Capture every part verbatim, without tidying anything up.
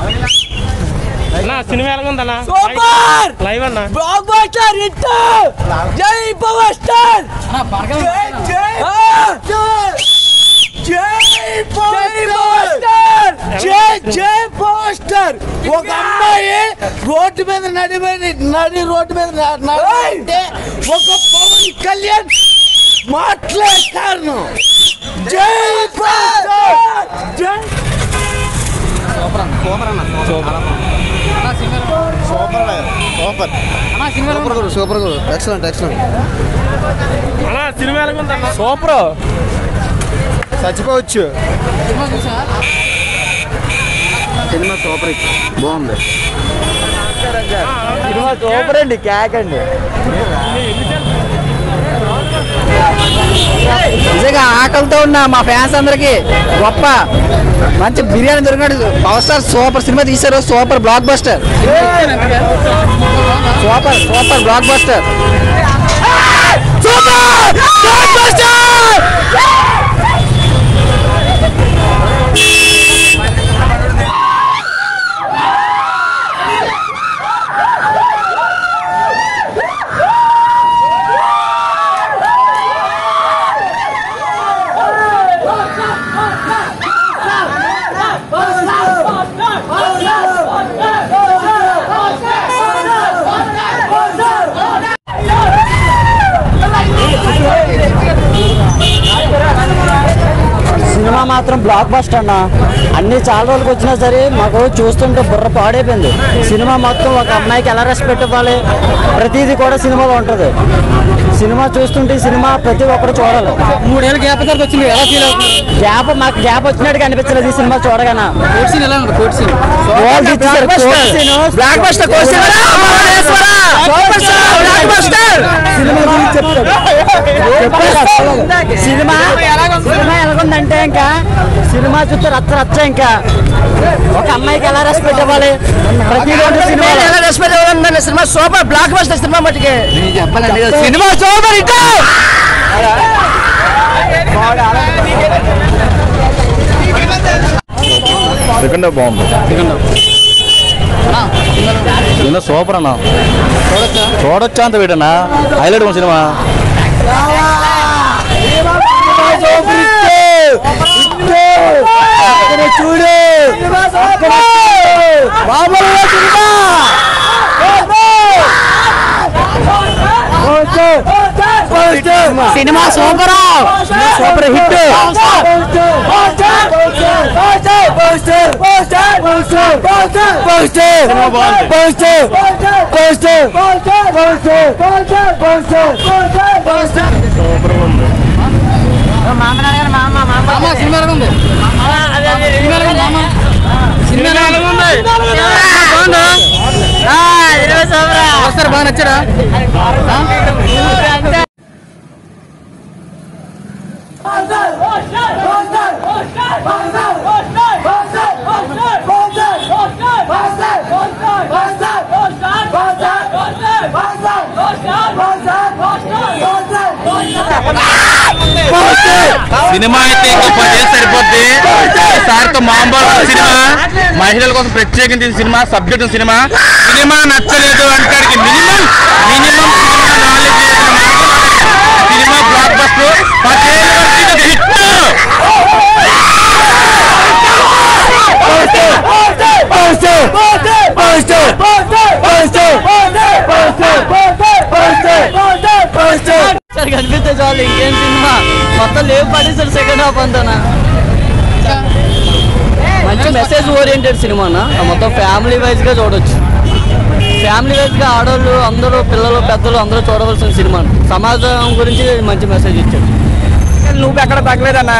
అన్నా సినిమా ఎలా ఉందన్నా? సూపర్ లైవ్ అన్నా. Blockbuster hit. జై పవర్ స్టార్. జై జై జై పవర్ స్టార్. జై జై పవర్ స్టార్. ఒక అమ్మాయి రోడ్డు మీద నడిపోయి నడి రోడ్డు మీద నడితే ఒక పవన్ కళ్యాణ్ మాట్లాడే కారణం. జై పవర్ స్టార్. జై సూపర్ అన్న super super super excellent excellent అన్నా సినిమా ఎలా ఉందన్నా? సూపర్ చచ్చిపోవచ్చు. సినిమా సూపర్ బాగుంది. సినిమా సూపర్ అండి. క్యాక్ అండి. నిజంగా ఆకలితో ఉన్న మా ఫ్యాన్స్ అందరికి గొప్ప మంచి బిర్యానీ దొరికినట్టు పవర్ స్టార్ సూపర్ సినిమా తీశారు. Super blockbuster. Super super blockbuster. Super blockbuster. Cinema మాత్రం బ్లాక్ బస్టర్ అన్న. అన్ని చాలా రోజులకు వచ్చినా సరే మాకు చూస్తుంటే బుర్ర పాడైపోయింది. సినిమా మొత్తం ఒక అమ్మాయికి ఎలా రెస్పెక్ట్ ఇవ్వాలి ప్రతిదీ కూడా సినిమాలో ఉంటుంది. సినిమా చూస్తుంటే సినిమా ప్రతి ఒక్కరు చూడాలి. మూడేళ్ళ గ్యాప్ తర్వాత వచ్చింది. ఎలా ఫీల్ అవుతుంది? గ్యాప్ మాకు గ్యాప్ వచ్చినట్టుగా అనిపించలేదు ఈ సినిమా చూడగానే. సినిమా సినిమా ఎలాగుందంటే ఇంకా సినిమా చూస్తే రచ్చ రచ్చ. ఇంకా ఒక అమ్మాయికి ఎలా రెస్పెక్ట్ ఇవ్వాలి ప్రతి సినిమా ఎలా రెస్పెక్ట్ ఇవ్వాలి. Cinema super blockbuster cinema మట్టుకే సినిమా సూపర్ హిట్. సెకండ్ బాగుంది. సినిమా సూపర్ అన్న. చూడొచ్చా అంత వీడన్నా హైలైట్ సినిమా. చూడు సినిమా సూపర్ సూపర్ హిట్. బాగా నచ్చరా? సినిమా అయితే ఇంకా పదిహేను సరిపోద్ది. సార్తో మాంబాల్ సినిమా మహిళల కోసం ప్రత్యేకించిన సినిమా సబ్జెక్ట్ సినిమా. సినిమా నచ్చలేదు అంటానికి minimum minimum cinema blockbuster పదిహేను హిట్. కనిపిస్తే చాలు ఇంకేం సినిమా మొత్తం లేవు పడేసారు సెకండ్ హాఫ్ అంతా. మంచి మెసేజ్ ఓరియంటెడ్ సినిమా అన్న. మొత్తం ఫ్యామిలీ వైజ్ గా చూడొచ్చు. ఫ్యామిలీ వైజ్ గా ఆడవాళ్ళు అందరూ పిల్లలు పెద్దలు అందరూ చూడవలసిన సినిమా. సమాజం గురించి మంచి మెసేజ్ ఇచ్చాడు. నువ్వు ఎక్కడ తగ్గలేదన్నా.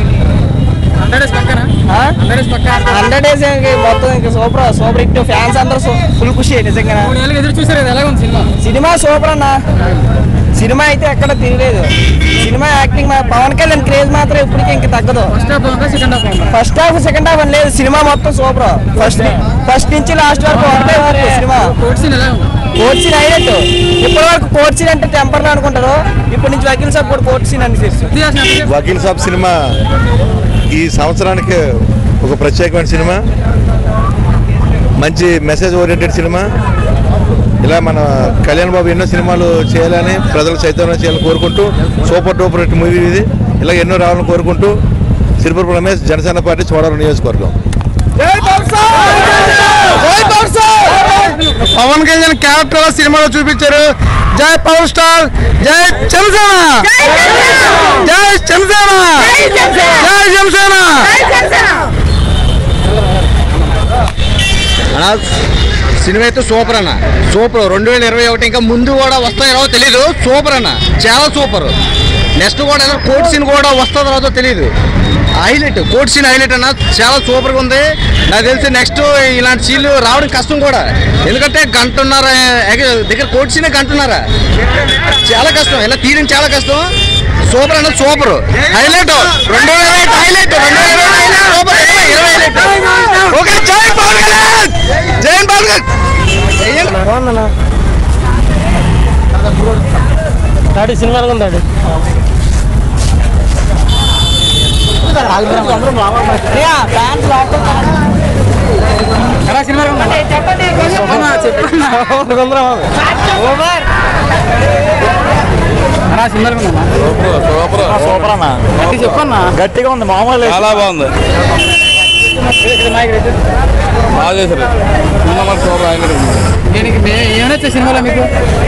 హండ్రెడ్ డేస్ మొత్తం ఇంకా సూపర్ సూపర్ హిట్. ఫ్యాన్స్ అందరూ ఫుల్ ఖుషి నిజంగా. సినిమా సూపర్ అన్న. సినిమా అయితే ఎక్కడ తినలేదు. Cinema acting Pawan Kalyan craze మాత్రం ఇప్పటికీ ఇంకా తగ్గదు. ఫస్ట్ హాఫ్ సెకండ్ హాఫ్ అని లేదు. సినిమా మొత్తం సూపర్. ఫస్ట్ ఫస్ట్ నుంచి లాస్ట్ వరకు ఒకటే వరకు సినిమా. Court scene highlight. ఇప్పటి వరకు కోర్ట్ సీన్ అంటే టెంపర్ అనుకుంటారు. ఇప్పటి నుంచి వకీల్ సాబ్ కూడా కోర్ట్ సీన్ అని తెలుసు. వకీల్ సాబ్ సినిమా ఈ సంవత్సరానికి ఒక ప్రత్యేకమైన సినిమా. మంచి మెసేజ్ ఓరియంటెడ్ సినిమా. ఇలా మన కళ్యాణ్ బాబు ఎన్నో సినిమాలు చేయాలని ప్రజలు చైతన్యం చేయాలని కోరుకుంటూ సూపర్ డూపర్ హిట్ మూవీ ఇది. ఇలా ఎన్నో రావాలని కోరుకుంటూ సిరిపురం రమేష్, జనసేన పార్టీ, చోడవరం నియోజకవర్గం. పవన్ కళ్యాణ్ క్యారెక్టర్ సినిమాలో చూపించారు. జై పవర్ స్టార్, జై జనసేన, జై జనసేన, జై జనసేన. సినిమా అయితే సూపర్ అన్న, సూపర్. రెండు వేల ఇరవై ఒకటి ఇంకా ముందు కూడా వస్తాయో తెలీదు. సూపర్ అన్న, చాలా సూపర్. నెక్స్ట్ కూడా ఏదో కోర్ట్ సీన్ కూడా వస్తుందో రాదో తెలియదు. హైలైట్, కోర్ట్ సీన్ హైలైట్ అన్న, చాలా సూపర్గా ఉంది. నాకు తెలిసి నెక్స్ట్ ఇలాంటి సీన్లు రావడం కష్టం కూడా, ఎందుకంటే గంటన్నర దగ్గర కోర్ట్ సీనే గంటన్నర, చాలా కష్టం. ఇలా తీయడం చాలా కష్టం. సూపర్ అన్న, సూపర్ హైలైట్. రెండు వేల ఇరవై హైలైట్, రెండు వేల ఇరవై సూపర్, ఇరవై హైలైట్. ఓకే, జై పవన్ కళ్యాణ్, జై పవన్ కళ్యాణ్. డాడీ సినిమా ఎలా ఉంది? చెప్పన్నా, గట్టిగా ఉంది, మామూలు చాలా బాగుంది. బాగా చేశారు. ఏమైనా సినిమాలో మీకు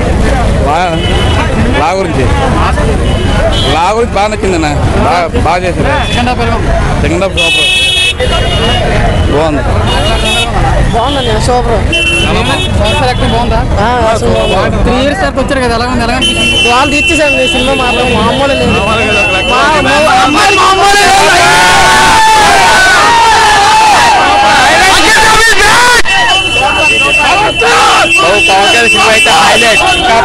లా గురించి లా గురించి బాగా నచ్చిందన్న, బాగా బాగా చేశారు. సెకండ్ హాఫ్ సూపర్, బాగుంది. బాగుందండి, సూపర్. బాగుందా? త్రీ ఇయర్స్ తర్వాత వచ్చారు కదా, ఎలా ఉంది? ఎలా వాళ్ళు తీర్చేసారు సినిమా మాత్రం మామూలు లేదు. పవన్ కళ్యాణ్ సినిమా అయితే హైలైట్.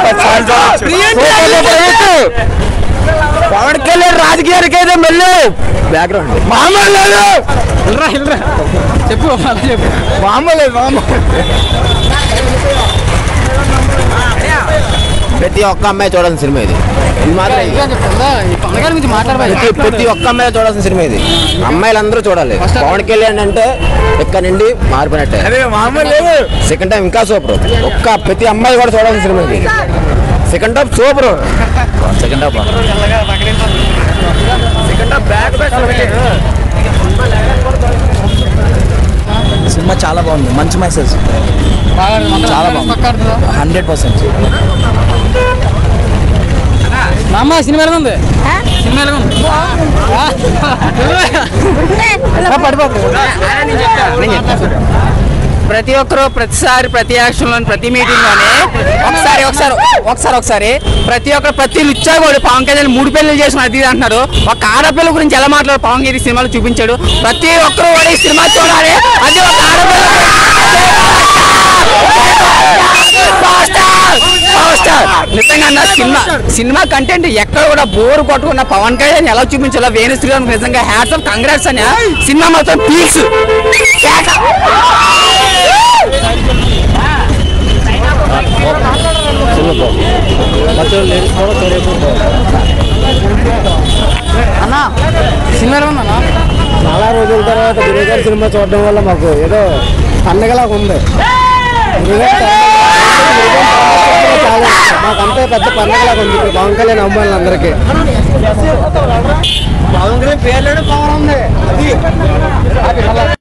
పవన్ కళ్యాణ్ రాజకీయానికి అయితే మెల్లు బ్యాక్గ్రౌండ్ మామూలు లేదు. చెప్పు చెప్పు మామూలు లేదు. మామూలు ప్రతి ఒక్క అమ్మాయి చూడాల్సిన సినిమా ఇది. ఇది మాత్రం మాట్లాడలేదు. ప్రతి ఒక్క అమ్మాయి చూడాల్సిన సినిమా ఇది. అమ్మాయిలందరూ చూడాలి. పవన్ కళ్యాణ్ అంటే ఇక్కడ నుండి మారిపోయినట్టే. సెకండ్ టైం ఇంకా సూపర్. ఒక్క ప్రతి అమ్మాయి కూడా చూడాల్సిన సినిమా ఇది. Second half super. Second half second half back cinema చాలా బాగుంది. మంచి మెసేజ్, చాలా బాగుంది. Hundred percent. అమ్మ సినిమా ఎలా ఉంది? సినిమా ఎలా ఉంది? ప్రతి ఒక్కరు ప్రతిసారి ప్రతి యాక్షన్లో ప్రతి మీటింగ్లోనే ఒకసారి ఒకసారి ఒకసారి ఒకసారి ప్రతి ఒక్కరు ప్రతి లుచ్చా కూడా పవన్ కళ్యాణ్ మూడు పెళ్లి చేసిన అది అంటున్నారు. ఒక ఆడపిల్ల గురించి ఎలా మాట్లాడు పవన్ కళ్యాణ్ సినిమాలో చూపించాడు. ప్రతి ఒక్కరు కూడా ఈ సినిమా చూడాలి. అది ఒక ఆడపిల్ల నిజంగా సినిమా సినిమా కంటెంట్ ఎక్కడ కూడా బోర్ కొట్టుకున్న పవన్ కళ్యాణ్ ఎలా చూపించాలో వేణు శ్రీరామ్ నిజంగా హ్యాట్స్ ఆఫ్ కంగ్రాట్స్ అని. సినిమా మొత్తం పీక్స్. అన్నా సినిమా ఉందన్నా, చాలా రోజుల తర్వాత గురుగారి సినిమా చూడడం వల్ల మాకు ఏదో పండగలాగా ఉంది. మాకంటే పెద్ద పండగలాగా ఉంది ఇప్పుడు పవన్ కళ్యాణ్ అమ్మాయిలందరికీ. పవన్ కళ్యాణ్ పేర్లోనే పవన్ ఉంది. అది